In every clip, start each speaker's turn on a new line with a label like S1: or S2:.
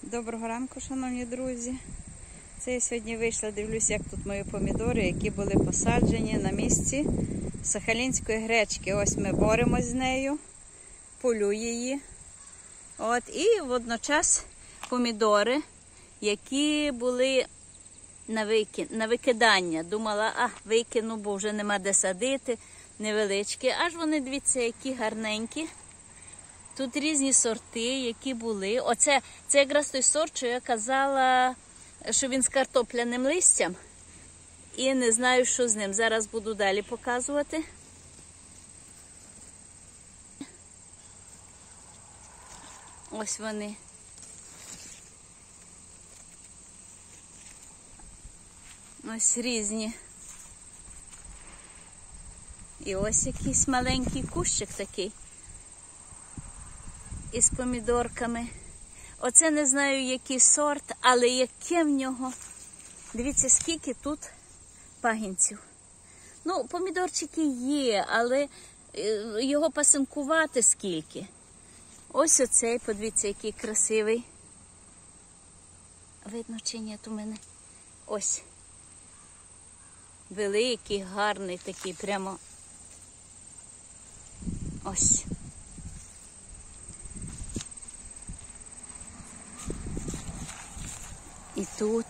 S1: Доброго ранку, шановні друзі. Це я сьогодні вийшла, дивлюся, як тут мої помідори, які були посаджені на місці сахалінської гречки. Ось ми боремось з нею, полю її. І водночас помідори, які були на викидання. Думала, викину, бо вже нема де садити, невеличкі. Аж вони, дивіться, які гарненькі. Тут різні сорти, які були. Це якраз той сорт, що я казала, що він з картопляним листям. І не знаю, що з ним. Зараз буду далі показувати. Ось вони. Ось різні. І ось якийсь маленький кущик такий. Із помідорками. Оце не знаю, який сорт, але яке в нього. Дивіться, скільки тут пагінців. Ну, помідорчики є, але його пасинкувати скільки. Ось оцей, подивіться, який красивий. Видно чи ні, у мене. Ось. Великий, гарний такий, прямо. Ось. І тут.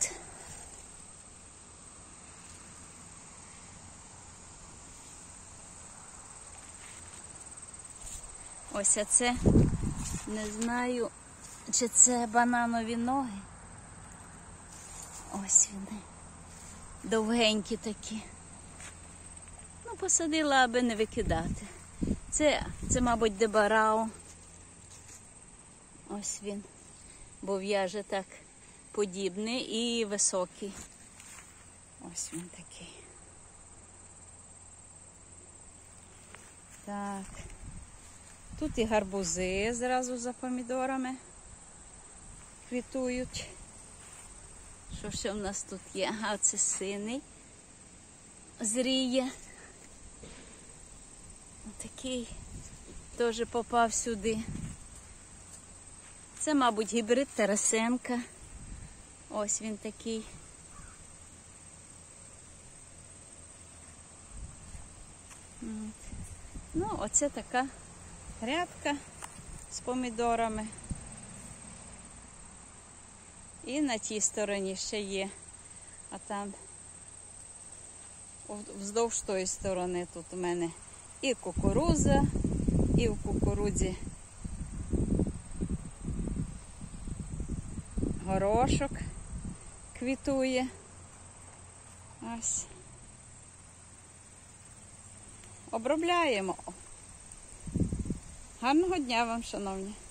S1: Ось це, не знаю, чи це бананові ноги. Ось вони. Довгенькі такі. Ну, посадила, аби не викидати. Це мабуть, дебарао. Ось він. Бо в'яже так. Подібний і високий. Ось він такий. Так. Тут і гарбузи зразу за помідорами квітують. Що ще в нас тут є? Це синий. Зріє. Такий теж попав сюди. Це, мабуть, гібрид Тарасенка. Ось він такий. Ну, оце така грядка з помідорами. І на тій стороні ще є. А там вздовж тої сторони тут у мене і кукурудза, і в кукурудзі горошок квітує. Ось. Обробляємо. Гарного дня вам, шановні!